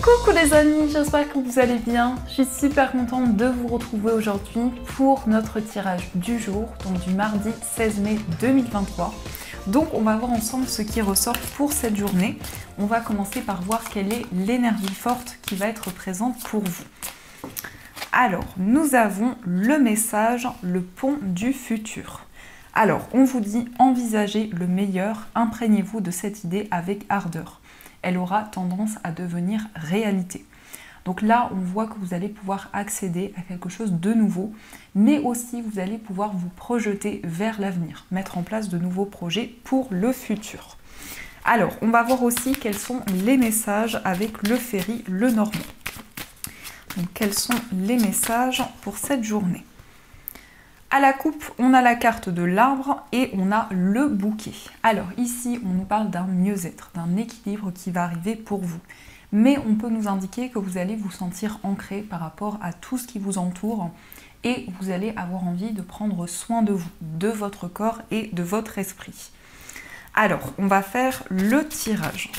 Coucou les amis, j'espère que vous allez bien. Je suis super contente de vous retrouver aujourd'hui pour notre tirage du jour, donc du mardi 16 mai 2023. Donc on va voir ensemble ce qui ressort pour cette journée. On va commencer par voir quelle est l'énergie forte qui va être présente pour vous. Alors, nous avons le message, le pont du futur. Alors, on vous dit envisagez le meilleur, imprégnez-vous de cette idée avec ardeur. Elle aura tendance à devenir réalité. Donc là, on voit que vous allez pouvoir accéder à quelque chose de nouveau, mais aussi vous allez pouvoir vous projeter vers l'avenir, mettre en place de nouveaux projets pour le futur. Alors, on va voir aussi quels sont les messages avec le ferry, le normand. Donc, quels sont les messages pour cette journée? À la coupe, on a la carte de l'arbre et on a le bouquet. Alors ici, on nous parle d'un mieux-être, d'un équilibre qui va arriver pour vous. Mais on peut nous indiquer que vous allez vous sentir ancré par rapport à tout ce qui vous entoure et vous allez avoir envie de prendre soin de vous, de votre corps et de votre esprit. Alors, on va faire le tirage.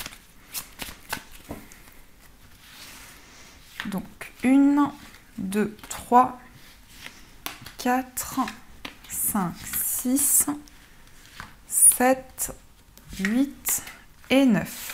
Donc, 1, 2, 3... 4, 5, 6, 7, 8 et 9.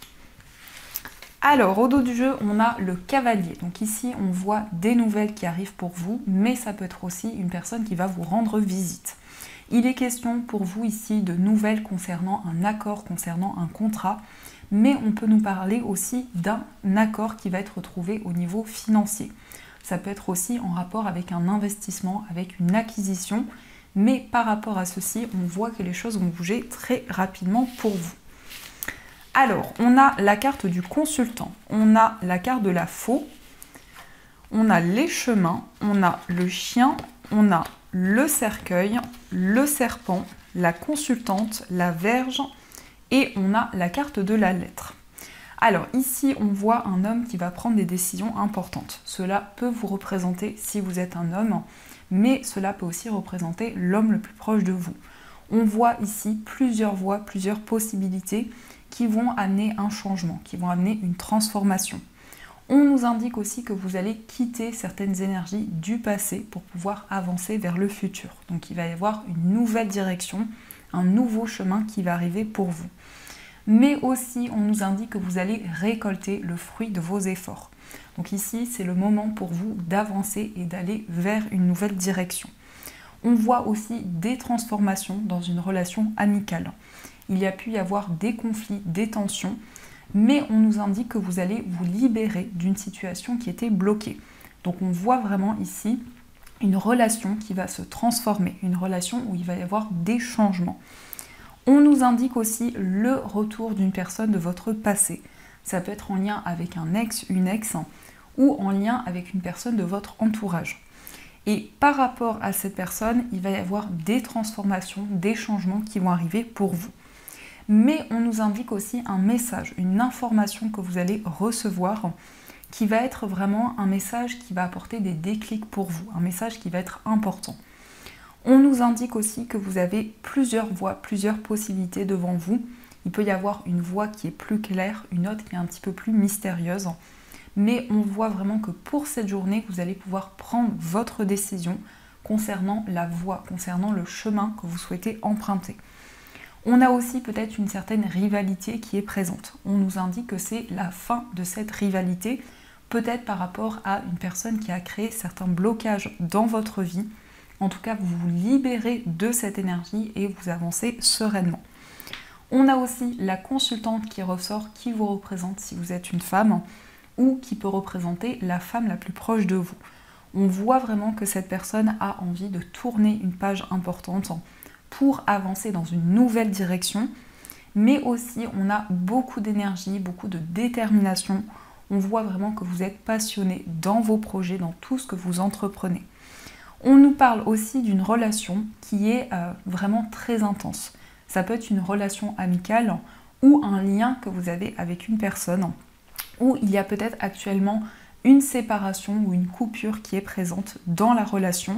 Alors, au dos du jeu, on a le cavalier. Donc ici, on voit des nouvelles qui arrivent pour vous, mais ça peut être aussi une personne qui va vous rendre visite. Il est question pour vous ici de nouvelles concernant un accord, concernant un contrat, mais on peut nous parler aussi d'un accord qui va être trouvé au niveau financier. Ça peut être aussi en rapport avec un investissement, avec une acquisition. Mais par rapport à ceci, on voit que les choses vont bouger très rapidement pour vous. Alors, on a la carte du consultant, on a la carte de la faux, on a les chemins, on a le chien, on a le cercueil, le serpent, la consultante, la verge et on a la carte de la lettre. Alors ici, on voit un homme qui va prendre des décisions importantes. Cela peut vous représenter si vous êtes un homme, mais cela peut aussi représenter l'homme le plus proche de vous. On voit ici plusieurs voies, plusieurs possibilités qui vont amener un changement, qui vont amener une transformation. On nous indique aussi que vous allez quitter certaines énergies du passé pour pouvoir avancer vers le futur. Donc il va y avoir une nouvelle direction, un nouveau chemin qui va arriver pour vous. Mais aussi, on nous indique que vous allez récolter le fruit de vos efforts. Donc ici, c'est le moment pour vous d'avancer et d'aller vers une nouvelle direction. On voit aussi des transformations dans une relation amicale. Il y a pu y avoir des conflits, des tensions, mais on nous indique que vous allez vous libérer d'une situation qui était bloquée. Donc on voit vraiment ici une relation qui va se transformer, une relation où il va y avoir des changements. On nous indique aussi le retour d'une personne de votre passé. Ça peut être en lien avec un ex, une ex, ou en lien avec une personne de votre entourage. Et par rapport à cette personne, il va y avoir des transformations, des changements qui vont arriver pour vous. Mais on nous indique aussi un message, une information que vous allez recevoir, qui va être vraiment un message qui va apporter des déclics pour vous, un message qui va être important. On nous indique aussi que vous avez plusieurs voies, plusieurs possibilités devant vous. Il peut y avoir une voie qui est plus claire, une autre qui est un petit peu plus mystérieuse. Mais on voit vraiment que pour cette journée, vous allez pouvoir prendre votre décision concernant la voie, concernant le chemin que vous souhaitez emprunter. On a aussi peut-être une certaine rivalité qui est présente. On nous indique que c'est la fin de cette rivalité, peut-être par rapport à une personne qui a créé certains blocages dans votre vie. En tout cas, vous vous libérez de cette énergie et vous avancez sereinement. On a aussi la consultante qui ressort, qui vous représente si vous êtes une femme ou qui peut représenter la femme la plus proche de vous. On voit vraiment que cette personne a envie de tourner une page importante pour avancer dans une nouvelle direction, mais aussi on a beaucoup d'énergie, beaucoup de détermination. On voit vraiment que vous êtes passionné dans vos projets, dans tout ce que vous entreprenez. On nous parle aussi d'une relation qui est vraiment très intense. Ça peut être une relation amicale ou un lien que vous avez avec une personne où il y a peut-être actuellement une séparation ou une coupure qui est présente dans la relation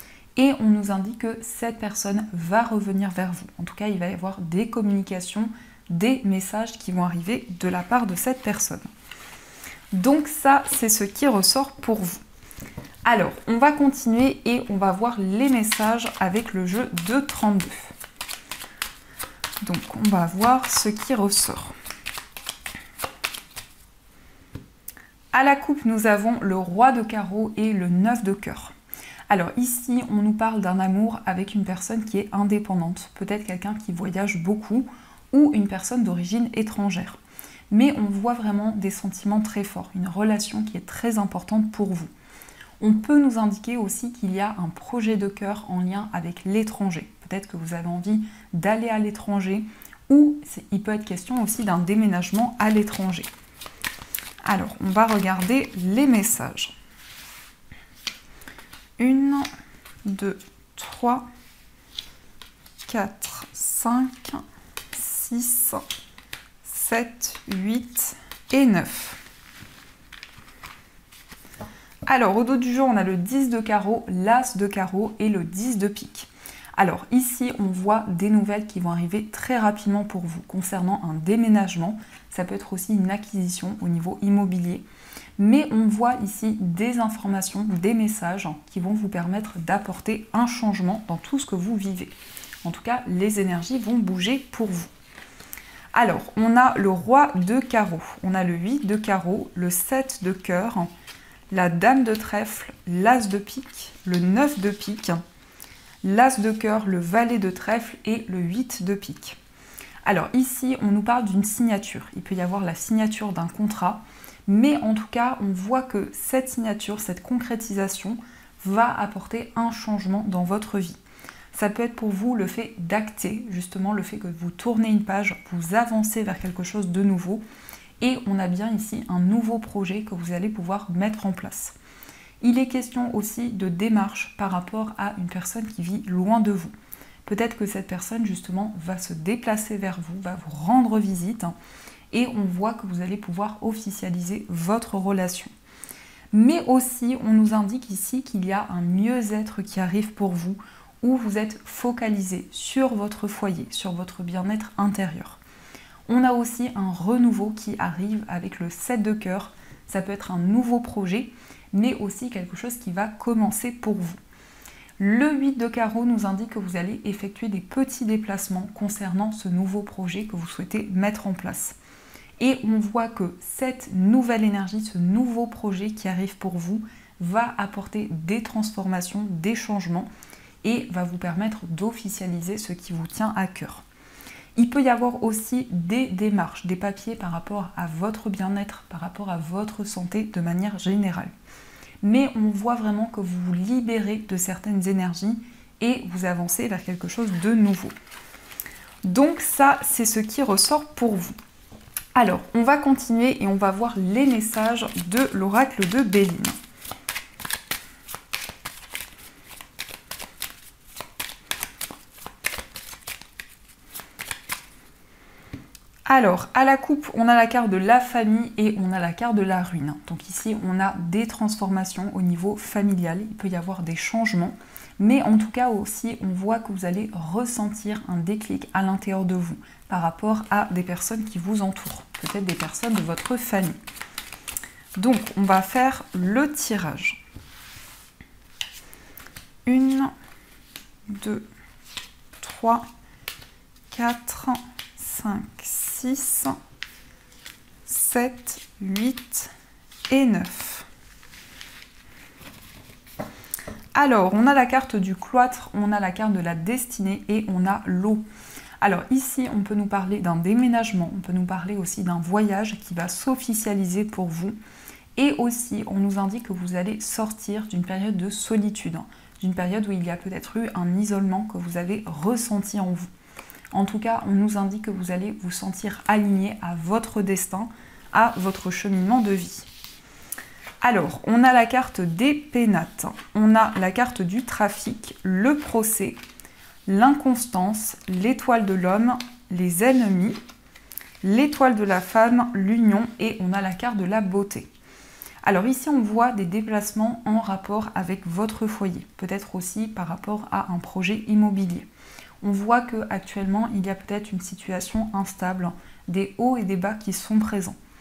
et on nous indique que cette personne va revenir vers vous. En tout cas, il va y avoir des communications, des messages qui vont arriver de la part de cette personne. Donc ça, c'est ce qui ressort pour vous. Alors, on va continuer et on va voir les messages avec le jeu de 32. Donc, on va voir ce qui ressort. À la coupe, nous avons le roi de carreau et le 9 de cœur. Alors ici, on nous parle d'un amour avec une personne qui est indépendante, peut-être quelqu'un qui voyage beaucoup ou une personne d'origine étrangère. Mais on voit vraiment des sentiments très forts, une relation qui est très importante pour vous. On peut nous indiquer aussi qu'il y a un projet de cœur en lien avec l'étranger. Peut-être que vous avez envie d'aller à l'étranger ou il peut être question aussi d'un déménagement à l'étranger. Alors, on va regarder les messages. 1, 2, 3, 4, 5, 6, 7, 8 et 9. Alors, au dos du jeu, on a le 10 de carreau, l'as de carreau et le 10 de pique. Alors, ici, on voit des nouvelles qui vont arriver très rapidement pour vous concernant un déménagement. Ça peut être aussi une acquisition au niveau immobilier. Mais on voit ici des informations, des messages qui vont vous permettre d'apporter un changement dans tout ce que vous vivez. En tout cas, les énergies vont bouger pour vous. Alors, on a le roi de carreau, on a le 8 de carreau, le 7 de cœur, la dame de trèfle, l'as de pique, le 9 de pique, l'as de cœur, le valet de trèfle et le 8 de pique. Alors ici, on nous parle d'une signature. Il peut y avoir la signature d'un contrat, mais en tout cas, on voit que cette signature, cette concrétisation va apporter un changement dans votre vie. Ça peut être pour vous le fait d'acter, justement le fait que vous tournez une page, vous avancez vers quelque chose de nouveau, et on a bien ici un nouveau projet que vous allez pouvoir mettre en place. Il est question aussi de démarche par rapport à une personne qui vit loin de vous. Peut-être que cette personne justement va se déplacer vers vous, va vous rendre visite, et on voit que vous allez pouvoir officialiser votre relation. Mais aussi, on nous indique ici qu'il y a un mieux-être qui arrive pour vous, où vous êtes focalisé sur votre foyer, sur votre bien-être intérieur. On a aussi un renouveau qui arrive avec le 7 de cœur. Ça peut être un nouveau projet, mais aussi quelque chose qui va commencer pour vous. Le 8 de carreau nous indique que vous allez effectuer des petits déplacements concernant ce nouveau projet que vous souhaitez mettre en place. Et on voit que cette nouvelle énergie, ce nouveau projet qui arrive pour vous, va apporter des transformations, des changements et va vous permettre d'officialiser ce qui vous tient à cœur. Il peut y avoir aussi des démarches, des papiers par rapport à votre bien-être, par rapport à votre santé de manière générale. Mais on voit vraiment que vous vous libérez de certaines énergies et vous avancez vers quelque chose de nouveau. Donc ça, c'est ce qui ressort pour vous. Alors, on va continuer et on va voir les messages de l'oracle de Béline. Alors, à la coupe, on a la carte de la famille et on a la carte de la ruine. Donc ici, on a des transformations au niveau familial. Il peut y avoir des changements. Mais en tout cas aussi, on voit que vous allez ressentir un déclic à l'intérieur de vous par rapport à des personnes qui vous entourent. Peut-être des personnes de votre famille. Donc, on va faire le tirage. 1, 2, 3, 4, 5, 6, 7, 8 et 9. Alors, on a la carte du cloître, on a la carte de la destinée et on a l'eau. Alors ici, on peut nous parler d'un déménagement, on peut nous parler aussi d'un voyage qui va s'officialiser pour vous. Et aussi, on nous indique que vous allez sortir d'une période de solitude, d'une période où il y a peut-être eu un isolement que vous avez ressenti en vous. En tout cas, on nous indique que vous allez vous sentir aligné à votre destin, à votre cheminement de vie. Alors, on a la carte des pénates, on a la carte du trafic, le procès, l'inconstance, l'étoile de l'homme, les ennemis, l'étoile de la femme, l'union et on a la carte de la beauté. Alors ici, on voit des déplacements en rapport avec votre foyer, peut-être aussi par rapport à un projet immobilier. On voit qu'actuellement, il y a peut-être une situation instable, des hauts et des bas qui sont présents.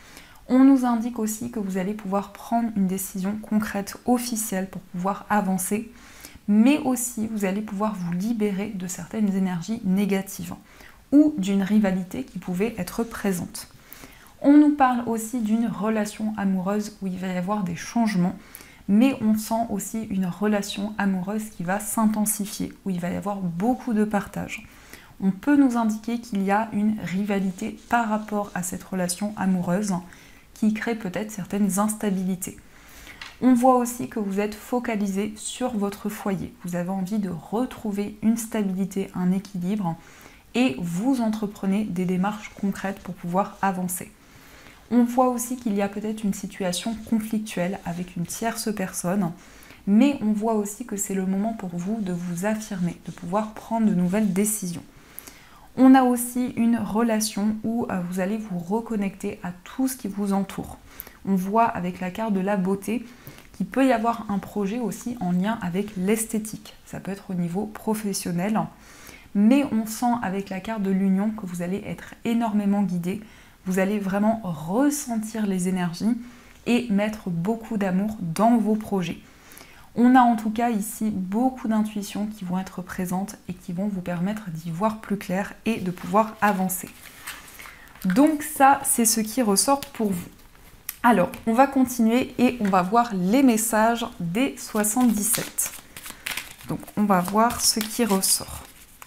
On nous indique aussi que vous allez pouvoir prendre une décision concrète, officielle, pour pouvoir avancer, mais aussi vous allez pouvoir vous libérer de certaines énergies négatives ou d'une rivalité qui pouvait être présente. On nous parle aussi d'une relation amoureuse où il va y avoir des changements, mais on sent aussi une relation amoureuse qui va s'intensifier, où il va y avoir beaucoup de partage. On peut nous indiquer qu'il y a une rivalité par rapport à cette relation amoureuse qui crée peut-être certaines instabilités. On voit aussi que vous êtes focalisé sur votre foyer. Vous avez envie de retrouver une stabilité, un équilibre et vous entreprenez des démarches concrètes pour pouvoir avancer. On voit aussi qu'il y a peut-être une situation conflictuelle avec une tierce personne, mais on voit aussi que c'est le moment pour vous de vous affirmer, de pouvoir prendre de nouvelles décisions. On a aussi une relation où vous allez vous reconnecter à tout ce qui vous entoure. On voit avec la carte de la beauté qu'il peut y avoir un projet aussi en lien avec l'esthétique. Ça peut être au niveau professionnel, mais on sent avec la carte de l'union que vous allez être énormément guidé. Vous allez vraiment ressentir les énergies et mettre beaucoup d'amour dans vos projets. On a en tout cas ici beaucoup d'intuitions qui vont être présentes et qui vont vous permettre d'y voir plus clair et de pouvoir avancer. Donc ça, c'est ce qui ressort pour vous. Alors, on va continuer et on va voir les messages des 77. Donc, on va voir ce qui ressort.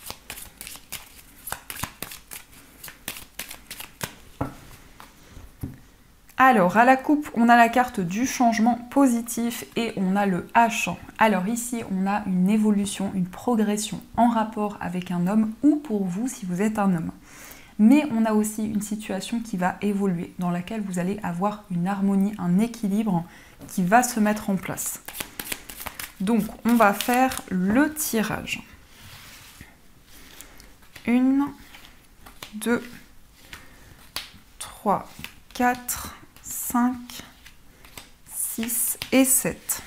Alors, à la coupe, on a la carte du changement positif et on a le H. Alors ici, on a une évolution, une progression en rapport avec un homme ou pour vous si vous êtes un homme. Mais on a aussi une situation qui va évoluer, dans laquelle vous allez avoir une harmonie, un équilibre qui va se mettre en place. Donc, on va faire le tirage. 1, 2, 3, 4... 5, 6 et 7.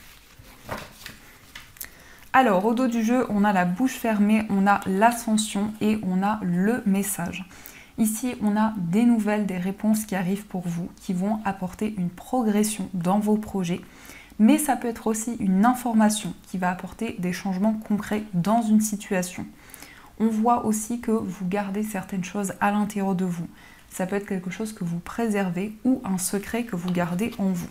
Alors, au dos du jeu, on a la bouche fermée, on a l'ascension et on a le message. Ici, on a des nouvelles, des réponses qui arrivent pour vous, qui vont apporter une progression dans vos projets. Mais ça peut être aussi une information qui va apporter des changements concrets dans une situation. On voit aussi que vous gardez certaines choses à l'intérieur de vous. Ça peut être quelque chose que vous préservez ou un secret que vous gardez en vous.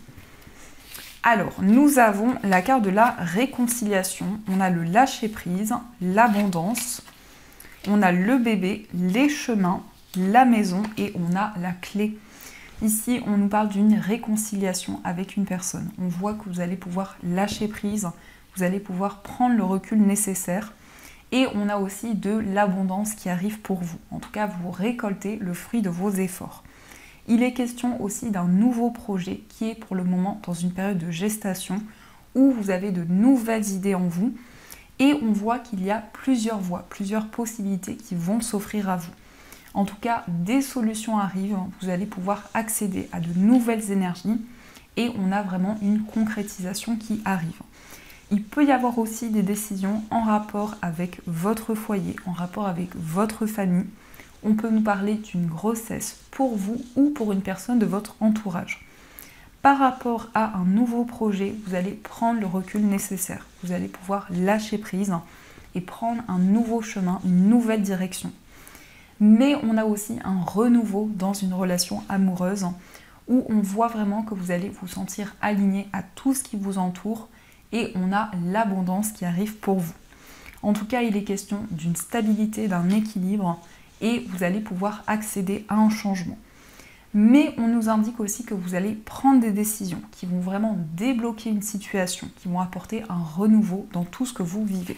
Alors, nous avons la carte de la réconciliation. On a le lâcher-prise, l'abondance. On a le bébé, les chemins, la maison et on a la clé. Ici, on nous parle d'une réconciliation avec une personne. On voit que vous allez pouvoir lâcher prise, vous allez pouvoir prendre le recul nécessaire. Et on a aussi de l'abondance qui arrive pour vous. En tout cas, vous récoltez le fruit de vos efforts. Il est question aussi d'un nouveau projet qui est pour le moment dans une période de gestation où vous avez de nouvelles idées en vous. Et on voit qu'il y a plusieurs voies, plusieurs possibilités qui vont s'offrir à vous. En tout cas, des solutions arrivent. Vous allez pouvoir accéder à de nouvelles énergies et on a vraiment une concrétisation qui arrive. Il peut y avoir aussi des décisions en rapport avec votre foyer, en rapport avec votre famille. On peut nous parler d'une grossesse pour vous ou pour une personne de votre entourage. Par rapport à un nouveau projet, vous allez prendre le recul nécessaire. Vous allez pouvoir lâcher prise et prendre un nouveau chemin, une nouvelle direction. Mais on a aussi un renouveau dans une relation amoureuse où on voit vraiment que vous allez vous sentir aligné à tout ce qui vous entoure. Et on a l'abondance qui arrive pour vous. En tout cas, il est question d'une stabilité, d'un équilibre et vous allez pouvoir accéder à un changement. Mais on nous indique aussi que vous allez prendre des décisions qui vont vraiment débloquer une situation, qui vont apporter un renouveau dans tout ce que vous vivez.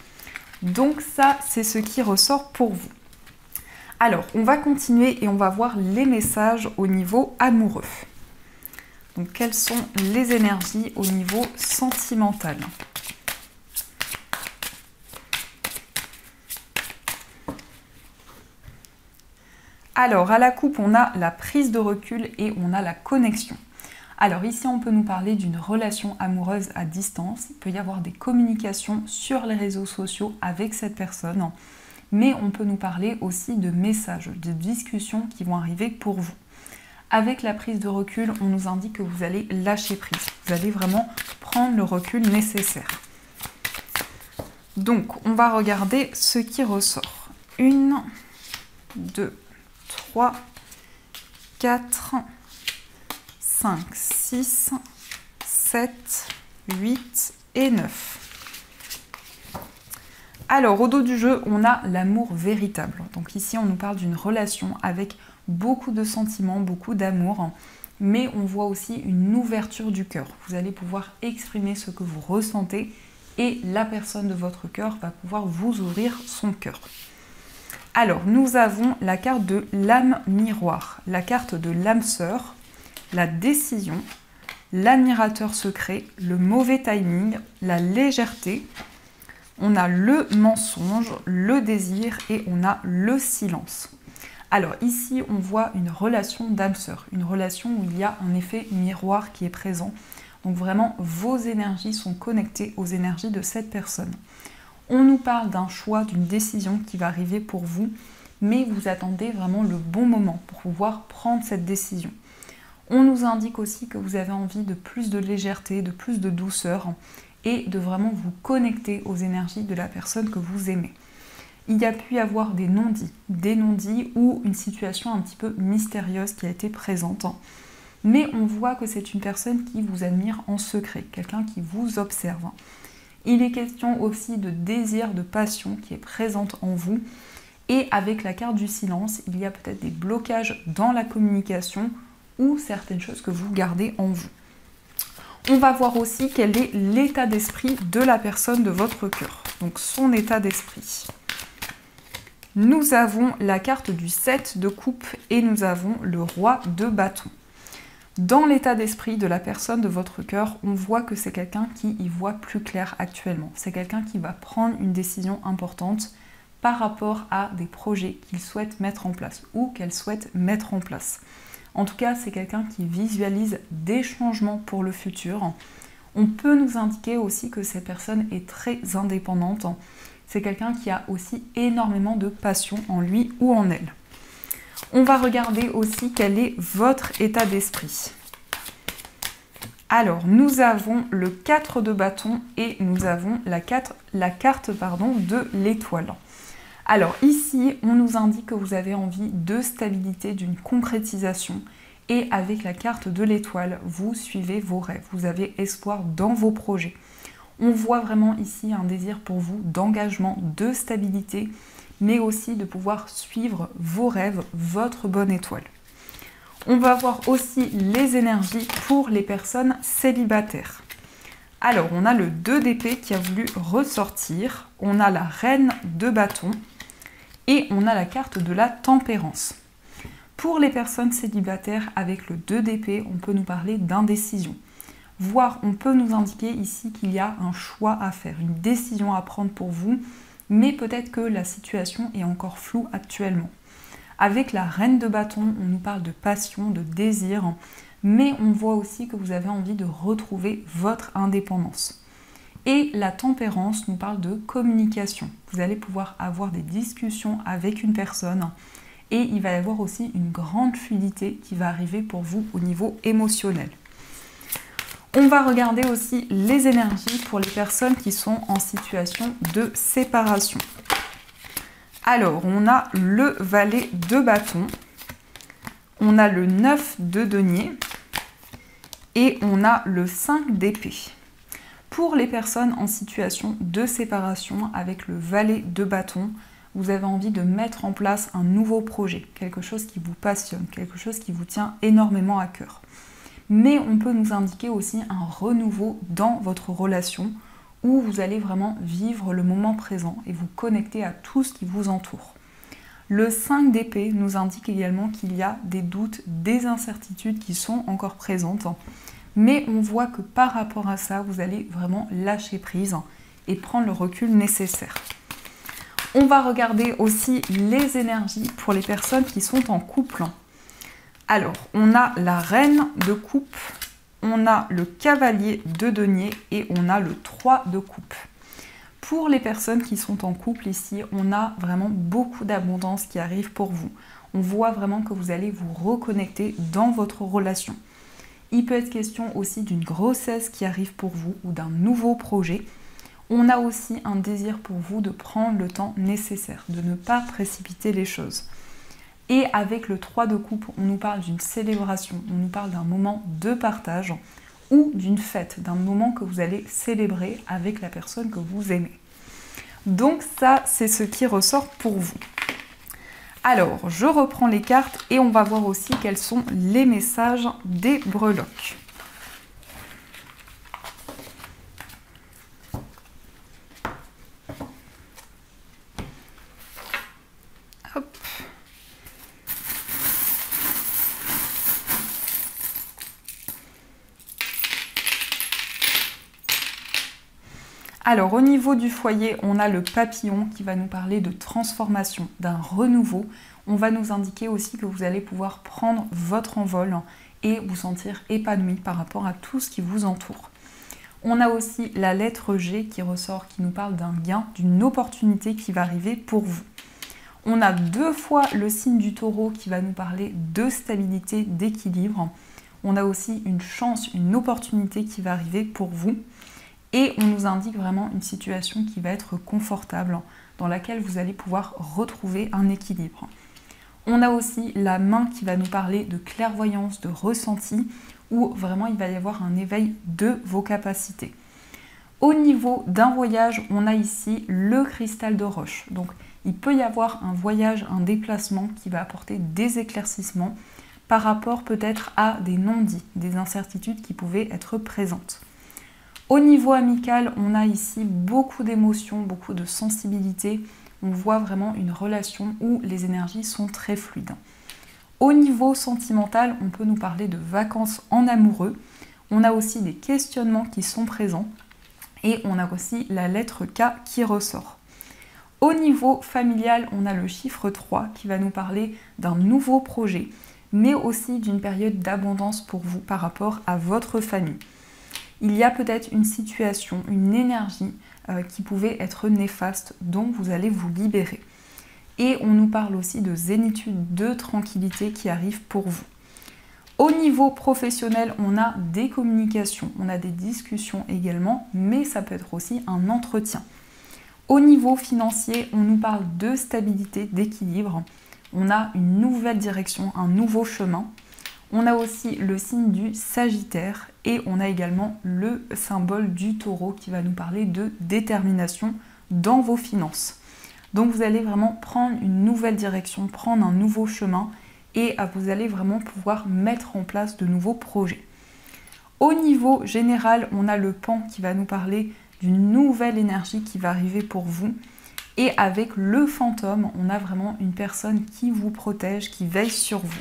Donc ça, c'est ce qui ressort pour vous. Alors, on va continuer et on va voir les messages au niveau amoureux. Donc, quelles sont les énergies au niveau sentimental? Alors, à la coupe, on a la prise de recul et on a la connexion. Alors ici, on peut nous parler d'une relation amoureuse à distance. Il peut y avoir des communications sur les réseaux sociaux avec cette personne. Mais on peut nous parler aussi de messages, de discussions qui vont arriver pour vous. Avec la prise de recul, on nous indique que vous allez lâcher prise. Vous allez vraiment prendre le recul nécessaire. Donc, on va regarder ce qui ressort. 1, 2, 3, 4, 5, 6, 7, 8 et 9. Alors, au dos du jeu, on a l'amour véritable. Donc ici, on nous parle d'une relation avec beaucoup de sentiments, beaucoup d'amour, mais on voit aussi une ouverture du cœur. Vous allez pouvoir exprimer ce que vous ressentez et la personne de votre cœur va pouvoir vous ouvrir son cœur. Alors, nous avons la carte de l'âme miroir, la carte de l'âme sœur, la décision, l'admirateur secret, le mauvais timing, la légèreté. On a le mensonge, le désir et on a le silence. Alors ici, on voit une relation d'âme-sœur, une relation où il y a un effet miroir qui est présent. Donc vraiment, vos énergies sont connectées aux énergies de cette personne. On nous parle d'un choix, d'une décision qui va arriver pour vous, mais vous attendez vraiment le bon moment pour pouvoir prendre cette décision. On nous indique aussi que vous avez envie de plus de légèreté, de plus de douceur, et de vraiment vous connecter aux énergies de la personne que vous aimez. Il y a pu y avoir des non-dits ou une situation un petit peu mystérieuse qui a été présente. Mais on voit que c'est une personne qui vous admire en secret, quelqu'un qui vous observe. Il est question aussi de désir, de passion qui est présente en vous. Et avec la carte du silence, il y a peut-être des blocages dans la communication ou certaines choses que vous gardez en vous. On va voir aussi quel est l'état d'esprit de la personne de votre cœur. Donc son état d'esprit. Nous avons la carte du 7 de coupe et nous avons le roi de bâton. Dans l'état d'esprit de la personne de votre cœur, on voit que c'est quelqu'un qui y voit plus clair actuellement. C'est quelqu'un qui va prendre une décision importante par rapport à des projets qu'il souhaite mettre en place ou qu'elle souhaite mettre en place. En tout cas, c'est quelqu'un qui visualise des changements pour le futur. On peut nous indiquer aussi que cette personne est très indépendante. C'est quelqu'un qui a aussi énormément de passion en lui ou en elle. On va regarder aussi quel est votre état d'esprit. Alors, nous avons le 4 de bâton et nous avons la carte de l'étoile. Alors ici, on nous indique que vous avez envie de stabilité, d'une concrétisation. Et avec la carte de l'étoile, vous suivez vos rêves. Vous avez espoir dans vos projets. On voit vraiment ici un désir pour vous d'engagement, de stabilité, mais aussi de pouvoir suivre vos rêves, votre bonne étoile. On va voir aussi les énergies pour les personnes célibataires. Alors, on a le 2 d'épée qui a voulu ressortir. On a la reine de bâton. Et on a la carte de la tempérance. Pour les personnes célibataires, avec le 2 d'épée, on peut nous parler d'indécision. Voire, on peut nous indiquer ici qu'il y a un choix à faire, une décision à prendre pour vous, mais peut-être que la situation est encore floue actuellement. Avec la reine de bâton, on nous parle de passion, de désir, mais on voit aussi que vous avez envie de retrouver votre indépendance. Et la tempérance nous parle de communication. Vous allez pouvoir avoir des discussions avec une personne et il va y avoir aussi une grande fluidité qui va arriver pour vous au niveau émotionnel. On va regarder aussi les énergies pour les personnes qui sont en situation de séparation. Alors, on a le valet de bâton, on a le 9 de denier et on a le 5 d'épée. Pour les personnes en situation de séparation avec le valet de bâton, vous avez envie de mettre en place un nouveau projet, quelque chose qui vous passionne, quelque chose qui vous tient énormément à cœur. Mais on peut nous indiquer aussi un renouveau dans votre relation où vous allez vraiment vivre le moment présent et vous connecter à tout ce qui vous entoure. Le 5 d'épée nous indique également qu'il y a des doutes, des incertitudes qui sont encore présentes. Mais on voit que par rapport à ça, vous allez vraiment lâcher prise et prendre le recul nécessaire. On va regarder aussi les énergies pour les personnes qui sont en couple. Alors, on a la reine de coupe, on a le cavalier de denier et on a le 3 de coupe. Pour les personnes qui sont en couple ici, on a vraiment beaucoup d'abondance qui arrive pour vous. On voit vraiment que vous allez vous reconnecter dans votre relation. Il peut être question aussi d'une grossesse qui arrive pour vous ou d'un nouveau projet. On a aussi un désir pour vous de prendre le temps nécessaire, de ne pas précipiter les choses. Et avec le 3 de coupe, on nous parle d'une célébration, on nous parle d'un moment de partage ou d'une fête, d'un moment que vous allez célébrer avec la personne que vous aimez. Donc ça, c'est ce qui ressort pour vous. Alors, je reprends les cartes et on va voir aussi quels sont les messages des breloques. Hop. Alors au niveau du foyer, on a le papillon qui va nous parler de transformation, d'un renouveau. On va nous indiquer aussi que vous allez pouvoir prendre votre envol et vous sentir épanoui par rapport à tout ce qui vous entoure. On a aussi la lettre G qui ressort, qui nous parle d'un gain, d'une opportunité qui va arriver pour vous. On a 2 fois le signe du taureau qui va nous parler de stabilité, d'équilibre. On a aussi une chance, une opportunité qui va arriver pour vous. Et on nous indique vraiment une situation qui va être confortable, dans laquelle vous allez pouvoir retrouver un équilibre. On a aussi la main qui va nous parler de clairvoyance, de ressenti, où vraiment il va y avoir un éveil de vos capacités. Au niveau d'un voyage, on a ici le cristal de roche. Donc il peut y avoir un voyage, un déplacement qui va apporter des éclaircissements par rapport peut-être à des non-dits, des incertitudes qui pouvaient être présentes. Au niveau amical, on a ici beaucoup d'émotions, beaucoup de sensibilité. On voit vraiment une relation où les énergies sont très fluides. Au niveau sentimental, on peut nous parler de vacances en amoureux. On a aussi des questionnements qui sont présents. Et on a aussi la lettre K qui ressort. Au niveau familial, on a le chiffre 3 qui va nous parler d'un nouveau projet, mais aussi d'une période d'abondance pour vous par rapport à votre famille. Il y a peut-être une situation, une énergie qui pouvait être néfaste, dont vous allez vous libérer. Et on nous parle aussi de zénitude, de tranquillité qui arrive pour vous. Au niveau professionnel, on a des communications, on a des discussions également, mais ça peut être aussi un entretien. Au niveau financier, on nous parle de stabilité, d'équilibre. On a une nouvelle direction, un nouveau chemin. On a aussi le signe du Sagittaire et on a également le symbole du taureau qui va nous parler de détermination dans vos finances. Donc vous allez vraiment prendre une nouvelle direction, prendre un nouveau chemin et vous allez vraiment pouvoir mettre en place de nouveaux projets. Au niveau général, on a le Pan qui va nous parler d'une nouvelle énergie qui va arriver pour vous. Et avec le fantôme, on a vraiment une personne qui vous protège, qui veille sur vous.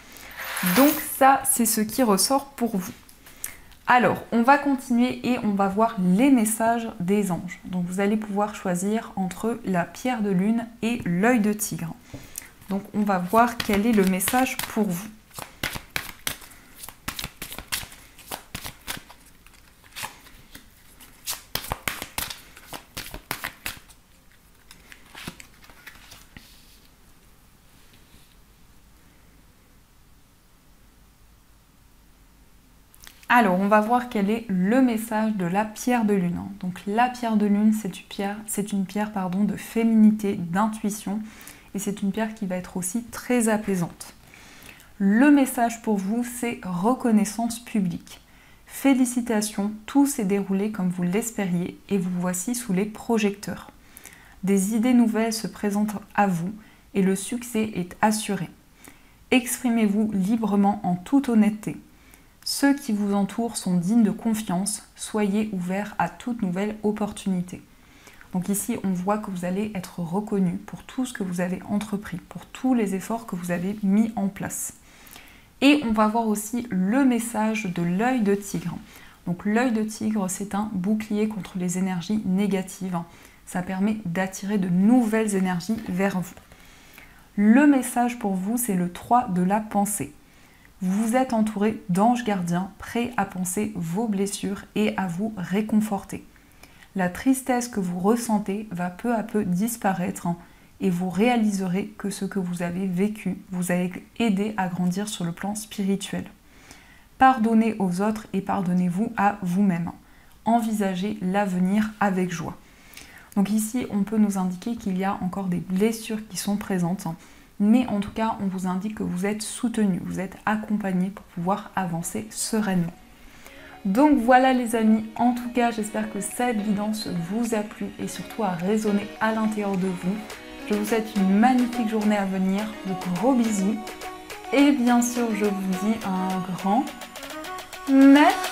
Donc ça, c'est ce qui ressort pour vous. Alors, on va continuer et on va voir les messages des anges. Donc vous allez pouvoir choisir entre la pierre de lune et l'œil de tigre. Donc on va voir quel est le message pour vous. Alors, on va voir quel est le message de la pierre de lune. Donc la pierre de lune, c'est une pierre de féminité, d'intuition, et c'est une pierre qui va être aussi très apaisante. Le message pour vous, c'est reconnaissance publique. Félicitations, tout s'est déroulé comme vous l'espériez et vous voici sous les projecteurs. Des idées nouvelles se présentent à vous et le succès est assuré. Exprimez-vous librement en toute honnêteté. Ceux qui vous entourent sont dignes de confiance, soyez ouverts à toute nouvelle opportunité. Donc ici, on voit que vous allez être reconnu pour tout ce que vous avez entrepris, pour tous les efforts que vous avez mis en place. Et on va voir aussi le message de l'œil de tigre. Donc l'œil de tigre, c'est un bouclier contre les énergies négatives. Ça permet d'attirer de nouvelles énergies vers vous. Le message pour vous, c'est le 3 de la pensée. Vous êtes entouré d'anges gardiens prêts à penser vos blessures et à vous réconforter. La tristesse que vous ressentez va peu à peu disparaître et vous réaliserez que ce que vous avez vécu vous a aidé à grandir sur le plan spirituel. Pardonnez aux autres et pardonnez-vous à vous-même. Envisagez l'avenir avec joie. Donc ici, on peut nous indiquer qu'il y a encore des blessures qui sont présentes, mais en tout cas, on vous indique que vous êtes soutenu, vous êtes accompagné pour pouvoir avancer sereinement. Donc voilà les amis, en tout cas, j'espère que cette guidance vous a plu et surtout a résonné à l'intérieur de vous. Je vous souhaite une magnifique journée à venir, de gros bisous. Et bien sûr, je vous dis un grand merci.